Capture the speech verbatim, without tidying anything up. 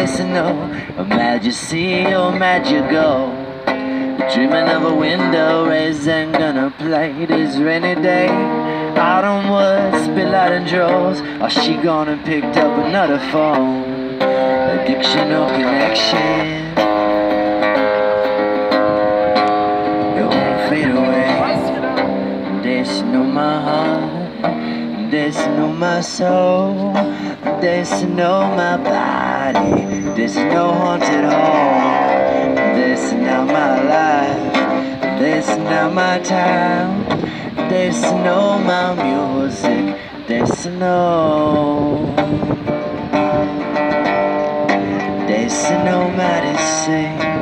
There's no majesty or magical. Dreaming of a window raising, gonna play this rainy day. Autumn woods spill out in droves, or she gonna pick up another phone. Addiction or connection, it won't fade away. There's no my heart, there's no my soul, there's no my body, there's no haunted home. There's no my life, there's no my time, there's no my music, there's no, there's no medicine.